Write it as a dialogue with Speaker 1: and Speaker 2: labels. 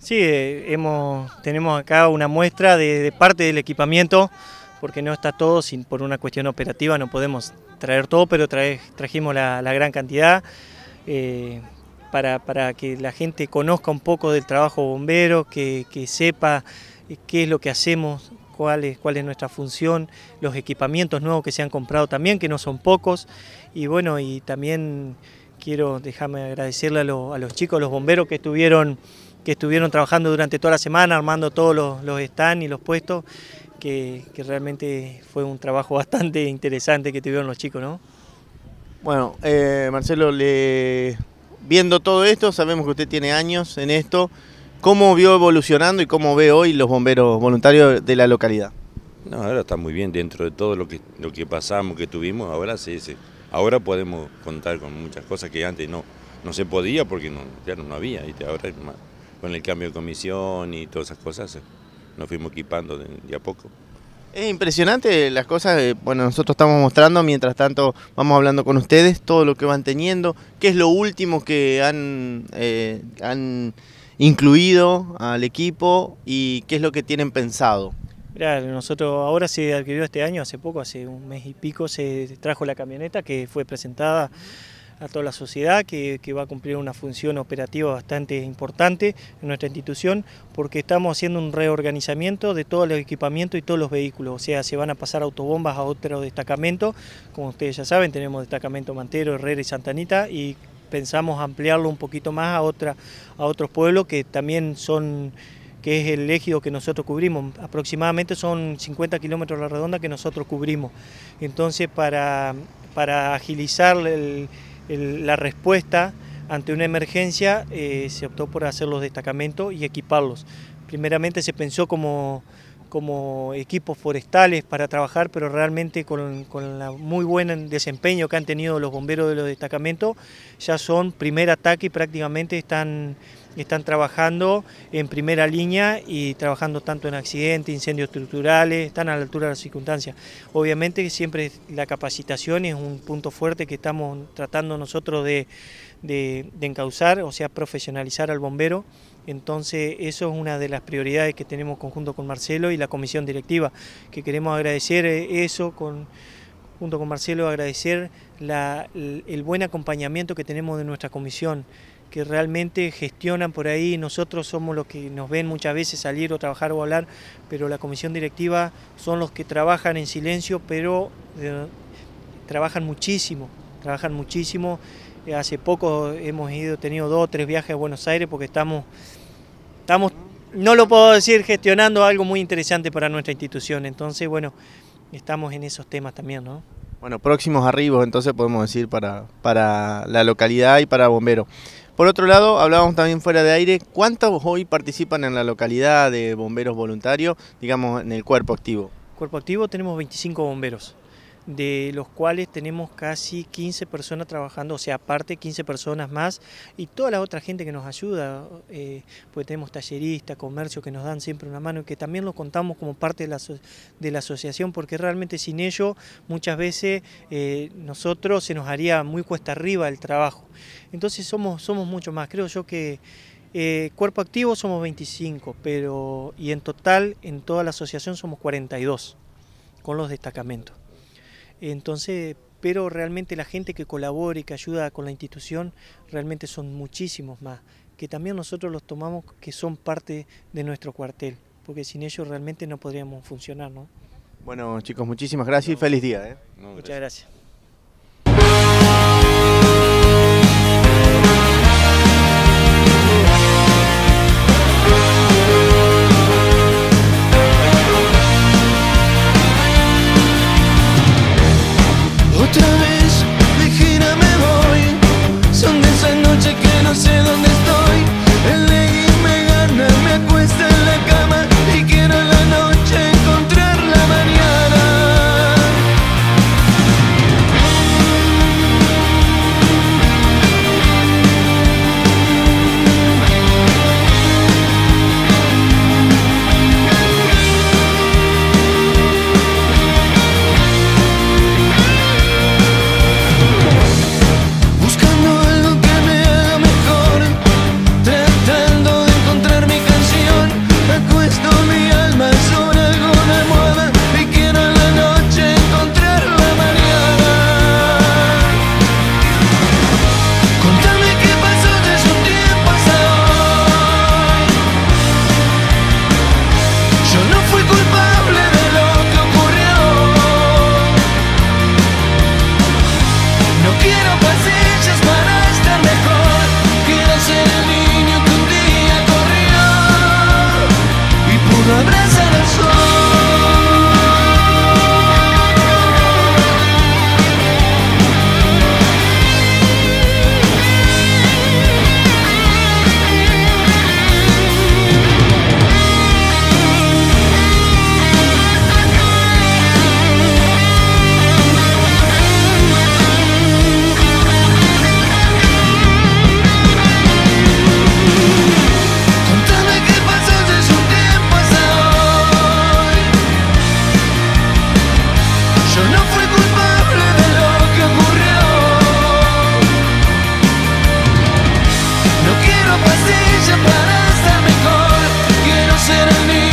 Speaker 1: Sí, tenemos acá una muestra de parte del equipamiento, porque no está todo, por una cuestión operativa no podemos traer todo, pero trajimos la gran cantidad para que la gente conozca un poco del trabajo bombero, que sepa qué es lo que hacemos, cuál es nuestra función, los equipamientos nuevos que se han comprado también, que no son pocos, y bueno, y también déjame agradecerle a los chicos, los bomberos que estuvieron trabajando durante toda la semana, armando todos los stands y los puestos, que realmente fue un trabajo bastante interesante que tuvieron los chicos, ¿no?
Speaker 2: Bueno, Marcelo, viendo todo esto, sabemos que usted tiene años en esto. ¿Cómo vio evolucionando y cómo ve hoy los bomberos voluntarios de la localidad?
Speaker 3: No, ahora está muy bien dentro de todo lo que pasamos, que tuvimos, ahora sí. Ahora podemos contar con muchas cosas que antes no se podía porque ya no había. Y ahora con el cambio de comisión y todas esas cosas nos fuimos equipando de a poco.
Speaker 2: Es impresionante las cosas, bueno, nosotros estamos mostrando, mientras tanto vamos hablando con ustedes, todo lo que van teniendo, qué es lo último que han incluido al equipo y qué es lo que tienen pensado.
Speaker 1: Mirá, nosotros ahora se adquirió este año, hace poco, hace un mes y pico, se trajo la camioneta que fue presentada a toda la sociedad, que va a cumplir una función operativa bastante importante en nuestra institución, porque estamos haciendo un reorganizamiento de todos los equipamientos y todos los vehículos, o sea, se van a pasar autobombas a otro destacamento, como ustedes ya saben, tenemos destacamento Mantero, Herrera y Santa Anita, y pensamos ampliarlo un poquito más a otros pueblos que también que es el ejido que nosotros cubrimos, aproximadamente son 50 kilómetros a la redonda que nosotros cubrimos. Entonces, para agilizar la respuesta ante una emergencia, se optó por hacer los destacamentos y equiparlos. Primeramente se pensó como equipos forestales para trabajar, pero realmente con el muy buen desempeño que han tenido los bomberos de los destacamentos, ya son primer ataque y prácticamente están trabajando en primera línea y trabajando tanto en accidentes, incendios estructurales, están a la altura de las circunstancias. Obviamente siempre la capacitación es un punto fuerte que estamos tratando nosotros de encauzar, o sea, profesionalizar al bombero. Entonces eso es una de las prioridades que tenemos conjunto con Marcelo y la comisión directiva, que queremos agradecer eso junto con Marcelo, agradecer el buen acompañamiento que tenemos de nuestra comisión, que realmente gestionan por ahí. Nosotros somos los que nos ven muchas veces salir o trabajar o hablar, pero la comisión directiva son los que trabajan en silencio, pero trabajan muchísimo. Hace poco hemos tenido 2 o 3 viajes a Buenos Aires porque estamos, no lo puedo decir, gestionando algo muy interesante para nuestra institución. Entonces, bueno, estamos en esos temas también, ¿no?
Speaker 2: Bueno, próximos arribos, entonces podemos decir para la localidad y para bomberos. Por otro lado, hablábamos también fuera de aire, ¿cuántos hoy participan en la localidad de bomberos voluntarios, digamos, en el cuerpo activo?
Speaker 1: Cuerpo activo tenemos 25 bomberos, de los cuales tenemos casi 15 personas trabajando, o sea, aparte 15 personas más, y toda la otra gente que nos ayuda, pues tenemos talleristas, comercio que nos dan siempre una mano y que también los contamos como parte de la asociación, porque realmente sin ello muchas veces nosotros se nos haría muy cuesta arriba el trabajo. Entonces somos mucho más, creo yo que cuerpo activo somos 25, y en total en toda la asociación somos 42 con los destacamentos. Entonces, pero realmente la gente que colabora y que ayuda con la institución realmente son muchísimos más, que también nosotros los tomamos que son parte de nuestro cuartel, porque sin ellos realmente no podríamos funcionar, ¿no?
Speaker 2: Bueno, chicos, muchísimas gracias y feliz día.
Speaker 1: Muchas gracias.
Speaker 4: Otra vez de gira me voy, son de esas noches que no sé dónde estoy. El legging me gana, me acuesta en la cama y quiero en la noche encontrar la mañana. quiero pastilla para estar mejor. Quiero ser el niño